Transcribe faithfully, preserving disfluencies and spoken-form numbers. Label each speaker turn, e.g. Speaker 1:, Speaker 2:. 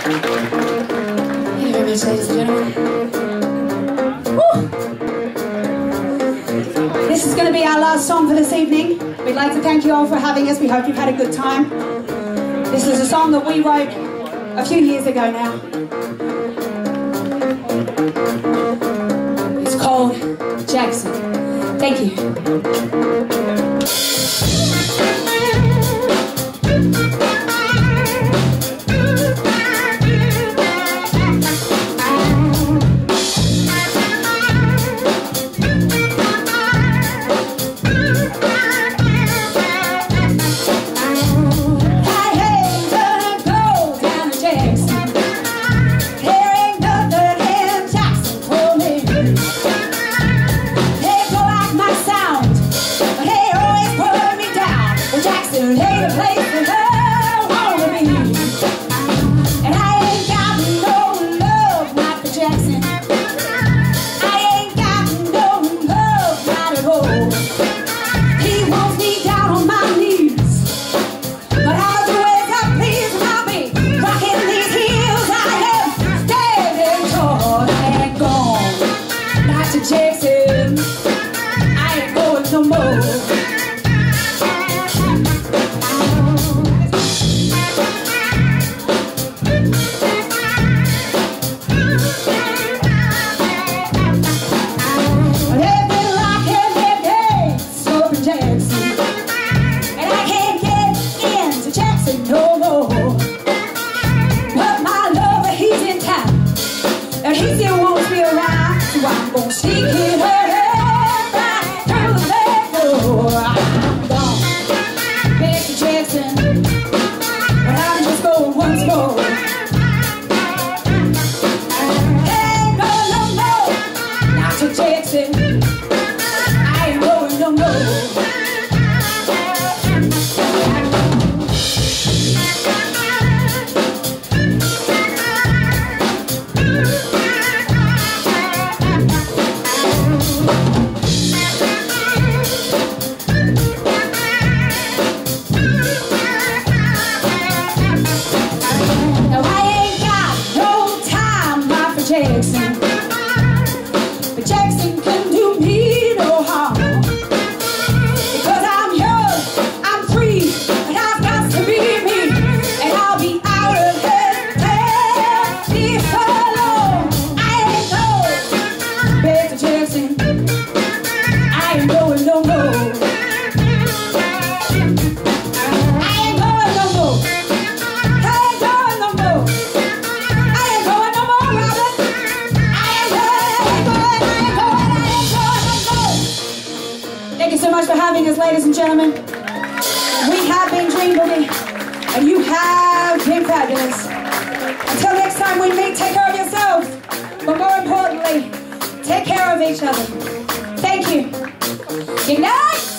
Speaker 1: you very much, ladies and gentlemen. Woo. This is going to be our last song for this evening. We'd like to thank you all for having us. We hope you've had a good time. This is a song that we wrote a few years ago now. It's called Jackson. Thank you.
Speaker 2: Ladies and gentlemen, we have been Dreamboogie, and you have been fabulous. Until next time we meet, take care of yourselves, but more importantly, take care of each other. Thank you. Good night.